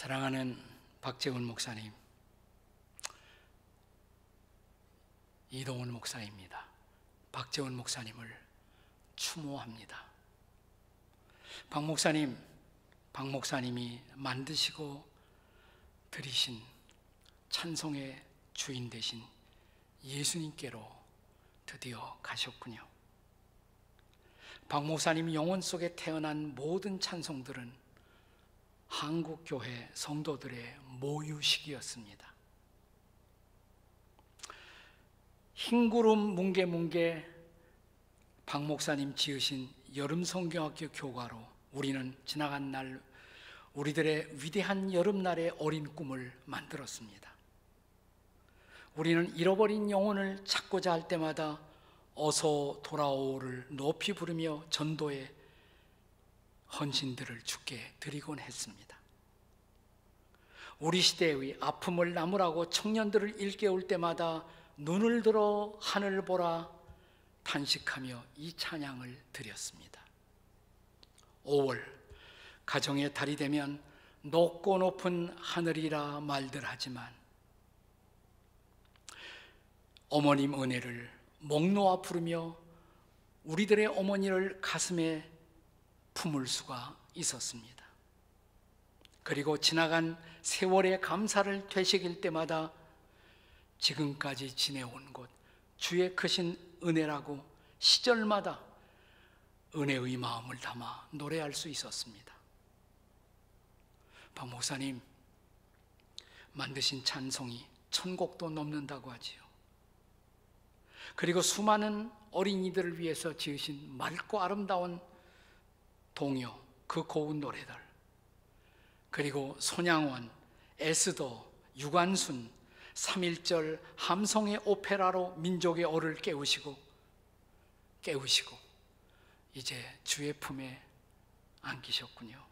사랑하는 박재훈 목사님, 이동훈 목사입니다. 박재훈 목사님을 추모합니다. 박 목사님이 만드시고 드리신 찬송의 주인 되신 예수님께로 드디어 가셨군요. 박 목사님 영혼 속에 태어난 모든 찬송들은 한국교회 성도들의 모유식이었습니다. 흰구름 뭉게뭉게 박 목사님 지으신 여름성경학교 교과로 우리는 지나간 날 우리들의 위대한 여름날의 어린 꿈을 만들었습니다. 우리는 잃어버린 영혼을 찾고자 할 때마다 어서 돌아오를 높이 부르며 전도의 헌신들을 주께 드리곤 했습니다. 우리 시대의 아픔을 나무라고 청년들을 일깨울 때마다 눈을 들어 하늘 보라 탄식하며 이 찬양을 드렸습니다. 5월 가정의 달이 되면 높고 높은 하늘이라 말들 하지만 어머님 은혜를 목 놓아 부르며 우리들의 어머니를 가슴에 품을 수가 있었습니다. 그리고 지나간 세월의 감사를 되새길 때마다 지금까지 지내온 곳 주의 크신 은혜라고 시절마다 은혜의 마음을 담아 노래할 수 있었습니다. 박 목사님 만드신 찬송이 1000곡도 넘는다고 하지요. 그리고 수많은 어린이들을 위해서 지으신 맑고 아름다운 동요, 그 고운 노래들, 그리고 손양원, 에스더, 유관순, 3.1절 함성의 오페라로 민족의 얼을 깨우시고 이제 주의 품에 안기셨군요.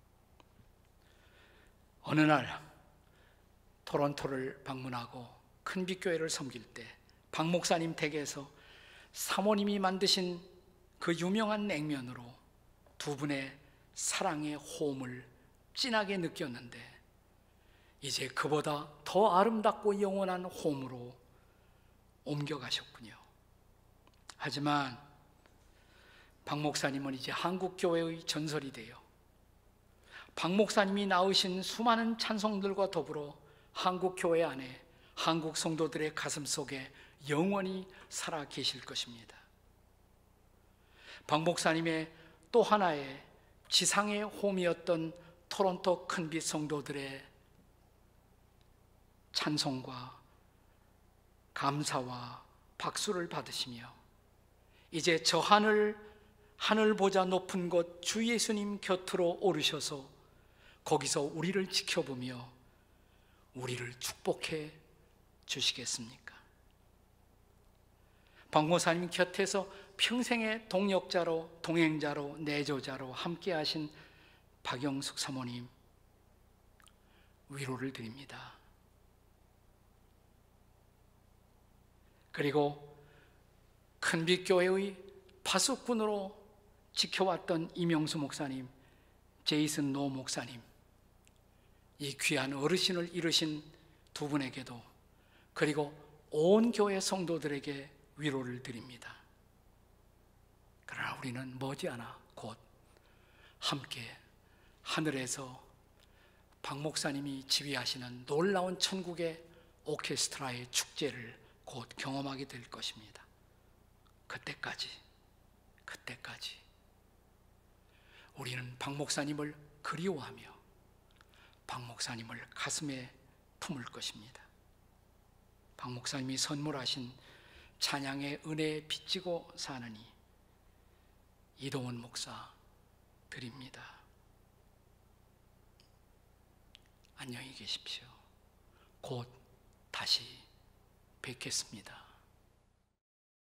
어느 날 토론토를 방문하고 큰빛교회를 섬길 때 박 목사님 댁에서 사모님이 만드신 그 유명한 냉면으로 두 분의 사랑의 호흡을 진하게 느꼈는데 이제 그보다 더 아름답고 영원한 호흡으로 옮겨가셨군요. 하지만 박 목사님은 이제 한국교회의 전설이 되어 박 목사님이 낳으신 수많은 찬송들과 더불어 한국교회 안에 한국 성도들의 가슴 속에 영원히 살아 계실 것입니다. 박 목사님의 또 하나의 지상의 홈이었던 토론토 큰빛 성도들의 찬송과 감사와 박수를 받으시며 이제 저 하늘 보자 높은 곳 주 예수님 곁으로 오르셔서 거기서 우리를 지켜보며 우리를 축복해 주시겠습니까? 박 목사님 곁에서 평생의 동역자로 동행자로 내조자로 함께 하신 박영숙 사모님 위로를 드립니다. 그리고 큰빛교회의 파수꾼으로 지켜왔던 이명수 목사님, 제이슨 노 목사님, 이 귀한 어르신을 이루신 두 분에게도 그리고 온 교회 성도들에게 위로를 드립니다. 그러나 우리는 머지않아 곧 함께 하늘에서 박 목사님이 지휘하시는 놀라운 천국의 오케스트라의 축제를 곧 경험하게 될 것입니다. 그때까지 우리는 박 목사님을 그리워하며 박 목사님을 가슴에 품을 것입니다. 박 목사님이 선물하신 찬양의 은혜에 빚지고 사느니 이동훈 목사 드립니다. 안녕히 계십시오. 곧 다시 뵙겠습니다.